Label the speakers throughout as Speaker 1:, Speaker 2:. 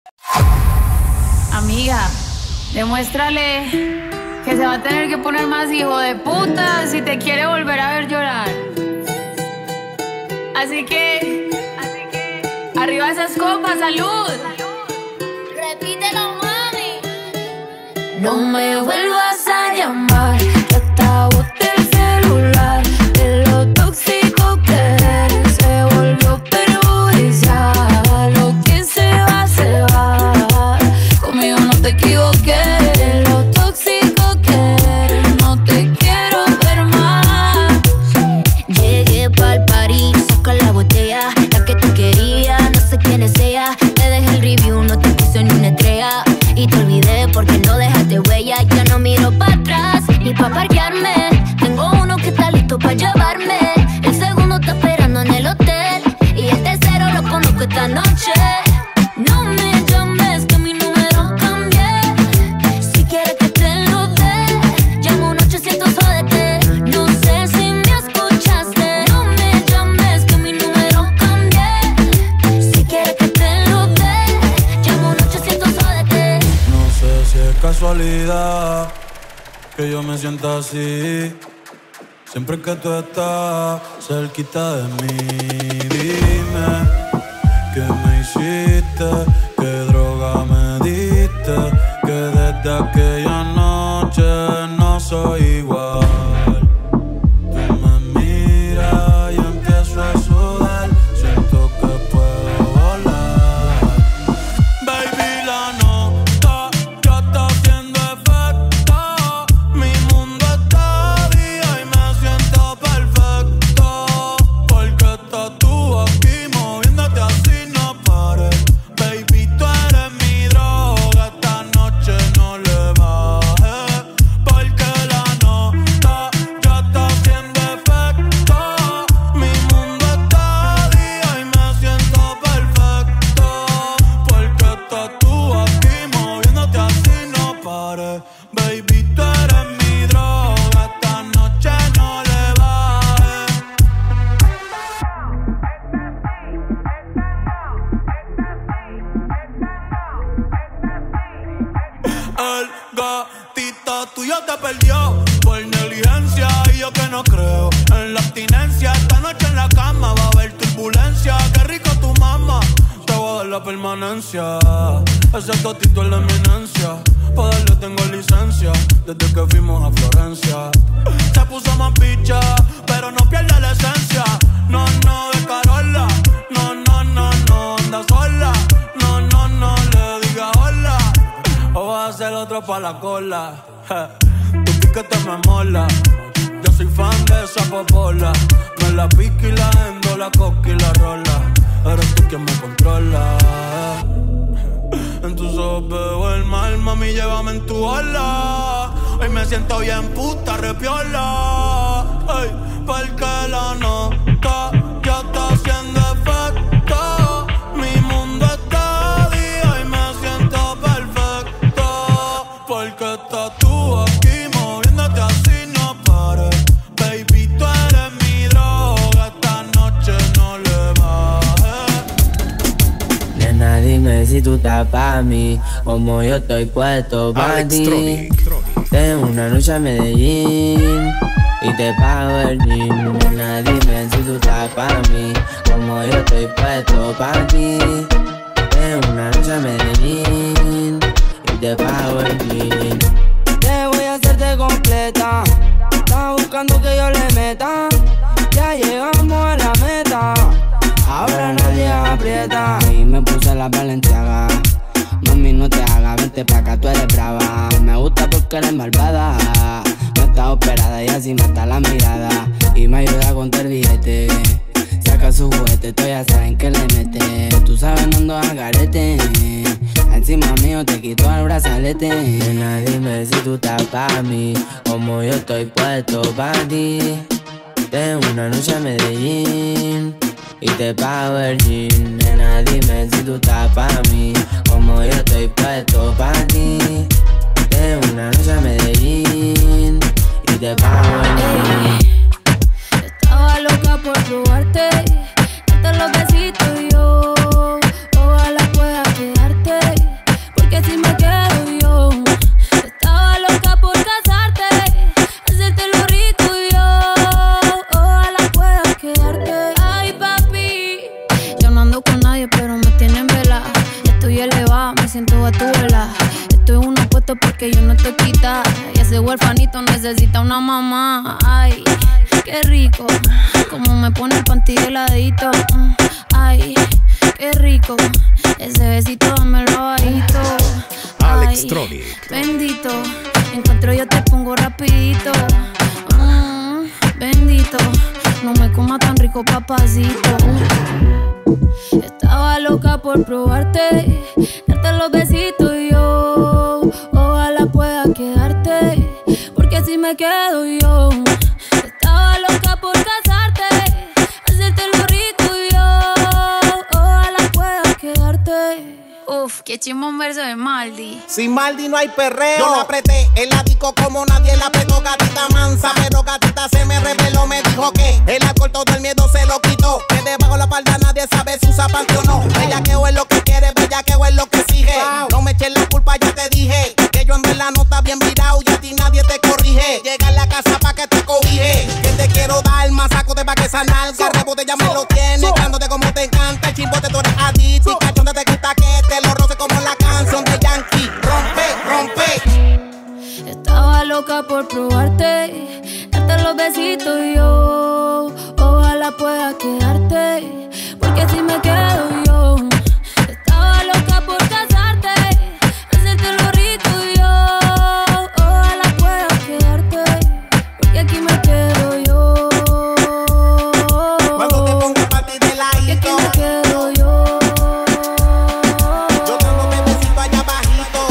Speaker 1: Amiga, demuéstrale que se va a tener que poner más hijo de puta si te quiere volver a ver llorar. Así que arriba esas copas, salud.
Speaker 2: Repítelo, mami. No me vuelvas a llamar, que hasta boté el celular. De lo tóxico que eres, se volvió perjudicial. Lo que se va, conmigo no te equivoqué. De lo tóxico que eres, no te quiero ver más. Llegué pa'l party, saca la botella, la que tú querías, no sé quién es ella. Te dejé el review, no te puse ni una estrella. Y te olvidé porque no dejaste huella. Ya no miro para atrás ni pa' parquearme. Tengo uno que está listo pa' llevarme. El segundo está esperando en el hotel. Y el tercero lo conozco esta noche. No me llames que mi número cambié. Si quieres que te lo dé, llamo un 800 jódete. No sé si me escuchaste. No me llames que mi número cambié. Si quieres que te lo dé, llamo un 800 jódete.
Speaker 3: No sé si es casualidad que yo me sienta así. Siempre que tú estás cerquita de mí. Dime, ¿qué me hiciste? ¿Qué droga me diste? Que desde aquella noche no soy igual. Tú me miras y empiezo a sudar. Siento que puedo volar. Baby, la nota ya está haciendo efecto. Mi mundo está día y me siento perfecto. Porque estás tú aquí moviéndote así, no pares. Baby, tú eres mi droga, esta noche no le bajes. Porque la nota ya está haciendo efecto. Mi mundo está día y me siento perfecto. Porque estás tú aquí moviéndote así, no pares. Baby, tú eres mi droga, esta noche no le bajes. El gatito tuyo te perdió por negligencia. Y yo que no creo en la abstinencia. Esta noche en la cama va a haber turbulencia. Qué rico tu mamá, te voy a dar la permanencia. Ese gatito es la eminencia. Pa' darle tengo licencia desde que fuimos a Florencia. Se puso más picha, pero no pierde la esencia. No, no, de Carola. No, no, no, no, anda sola. No, no, no, le diga hola. O vas a hacer otro pa' la cola. Tu piquete me mola. Yo soy fan de esa popola. Me la pica y la endo, la coca y la rola. Eres tú quien me controla. En tus ojos veo el mal, mami, llévame en tu ola. Hoy me siento bien puta, repiola. Ey, porque la nota ya está haciendo efecto. Mi mundo está día y me siento perfecto. Porque estás tú aquí moviéndote así, no pares. Baby, tú eres mi droga, esta noche no le bajes.
Speaker 4: Nena, dime si tú estás pa' mí, como yo estoy puesto pa' ti. Tengo una noche a Medellín y te pago el gym. Nena, dime si tú estás pa' mí, como yo estoy puesto pa' ti. Tengo una noche a Medellín y te pago el gym.
Speaker 5: Te voy a hacerte completa. Estás buscando que yo le meta. Ya llegamos a la meta. Ahora nadie aprieta. Y me puse la Balenciaga. Mami, no te hagas, vente pa' acá, tú eres brava. Me gusta porque eres malvada. No estás operada y así mata la mirada. Y me ayuda a contar billete. Saca su juguete, tú ya saben que le mete. Tú sabes, no ando al garete. Encima mío te quito el brazalete.
Speaker 4: Nena, dime si tú estás pa' mí, como yo estoy puesto pa' ti. Tengo una noche a Medellín y te pago el gym. Nena, dime si tú estás pa' mí, como yo estoy puesto pa' ti. Tengo una noche a Medellín y te pago el gym.
Speaker 2: Estaba loca por probarte, darte los besitos y yo ojalá pueda quedarte.
Speaker 1: Estoy elevada, me siento batuela. Estoy en unos puestos porque yo no estoy quitada. Y ese huerfanito necesita una mamá. Ay, qué rico, como me pone el panty heladito. Ay, qué rico, ese besito dámelo bajito.
Speaker 6: Alex Tronic.
Speaker 1: Bendito, encuentro yo te pongo rapidito. Bendito, no me coma tan rico, papacito. Estaba loca por probarte, darte los besitos y yo ojalá pueda quedarte, porque si me quedo yo. Estaba loca por casarte, hacerte lo rico y yo ojalá pueda quedarte. Uf, qué chimbo un verso de Maldi.
Speaker 7: Sin Maldi no hay perreo. Yo la apreté en la disco como nadie la apretó, gatita mansa. Pero gatita se me reveló, me dijo que el alcohol todo el miedo se lo quitó. Que debajo la espalda nadie sabe si usa panty o no. Bellaqueo es lo que quiere, bellaqueo es lo que exige. No me eches la culpa, ya te dije que yo en verdad no está bien virado y a ti nadie te corrige. Llega a la casa pa' que te cobije, que te quiero dar más saco de pa' que esa nalga. Rebote ya me lo tiene, cándote como te encanta. El chimbote tú eres adicto y cachonde te gusta que te lo roce como la canción de Yankee. Rompe, rompe.
Speaker 1: Estaba loca por probarte, darte los besitos y yo ojalá pueda quedarte, porque si me quedo yo. Estaba loca por casarte, hacerte lo rico y yo ojalá pueda quedarte, porque aquí me quedo yo.
Speaker 7: Cuando te pongo pa' ti de ladito,
Speaker 1: porque aquí me quedo yo.
Speaker 7: yo tengo bebecito allá bajito.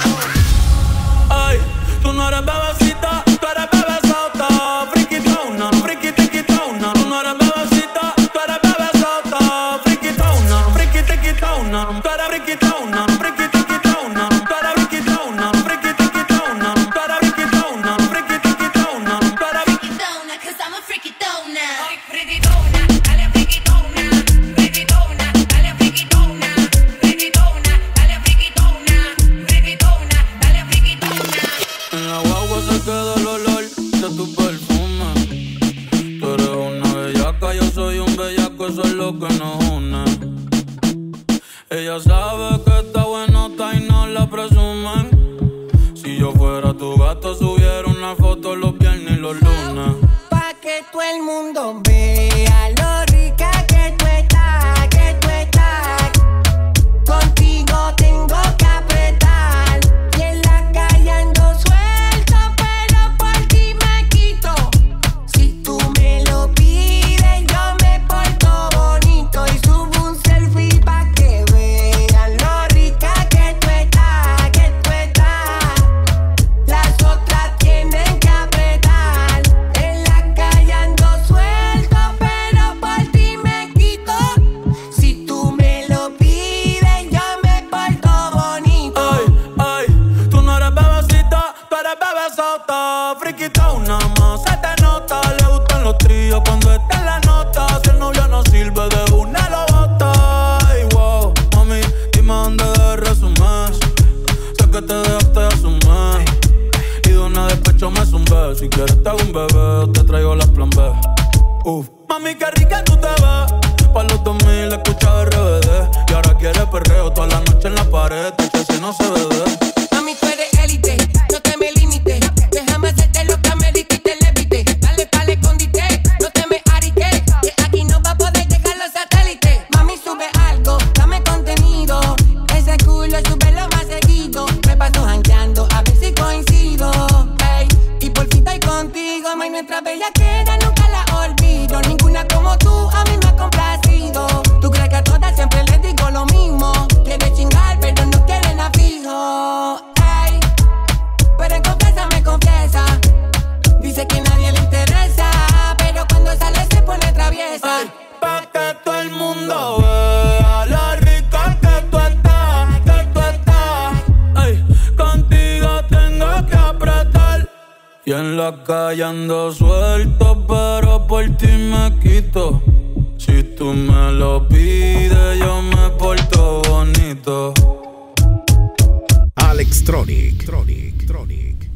Speaker 3: Ay, tú no eres bebecita, tú eres bebesota. Friquitona, friquitiquitona. Tú no eres bebecita, tú eres bebesota. Friquitona, friquitiquitona. Tú eres friquitona, friquitiquitona. Tú eres friquitona, friquitiquitona. Tú eres friquitona, friquitiquitona. Tú eres
Speaker 2: Friquitona, 'cause I'm a friquitona. Friquitona, dale friquitona. Friquitona, dale friquitona. Friquitona, dale friquitona. Friquitona, dale friquitona.
Speaker 3: En la guagua se queda el olor de tu perfume. Tú eres una bellaca, yo soy un bellaco, eso es lo que nos une. Ella sabe que está buenota y no la presumen. Si yo fuera tu gato, subiera una foto los viernes y los lunes.
Speaker 7: Pa' que todo el mundo vea lo rica que tú estás, que tú estás. Contigo tengo que apretar. Y en la calle ando suelto, pero por ti me quito. Si tú me lo pides, yo me porto bonito y subo un selfie pa' que vean lo rica que tú estás, que tú estás. Las otras tienen que apretar. En la calle ando suelto, pero por ti me quito. Si tú me lo pides, yo me porto bonito.
Speaker 3: Ay, ay, tú no eres bebecita, tú eres bebesota. Friquitona, más se te nota. Le gustan los tríos cuando está en la nota. Si el novio no sirve, de una lo bota. Ay, wow, mami, dime dónde de resumir. Sé que te dejaste asumir. Y de una despecho me zumbé. Si quieres te hago un bebé o te traigo las plan B. Uf, mami, qué rica tú te ves. Pa' los 2000 escucha RBD. Y ahora quiere perreo toda la noche en la pared. Que si no se ve.
Speaker 7: Mami, tú eres élite, no te me limites. Déjame hacerte lo que me dijiste y te levite. Dale pa'l escondite, no te me ariques. Que aquí no va a poder llegar los satélites. Mami, sube algo, dame contenido. Ese culo súbelo más seguido. Me paso jangueando, a ver si coincido. Ey, y por fin estoy contigo. May, nuestra bellaquera nunca la olvido. Ninguna como tú a mí me ha complacido. Tú crees que a todas siempre les digo lo mismo. Quiere chingar, pero no quiere nada fijo. Ey, pero en confianza me confiesa. Dice que nadie le interesa, pero cuando sale se pone traviesa.
Speaker 3: Ay, pa' que todo el mundo vea lo rica que tú estás, que tú estás. Ay, contigo tengo que apretar. Y en la calle ando suelto, pero por ti me quito. Si tú me lo pides, yo me porto bonito.
Speaker 6: Alex Tronic.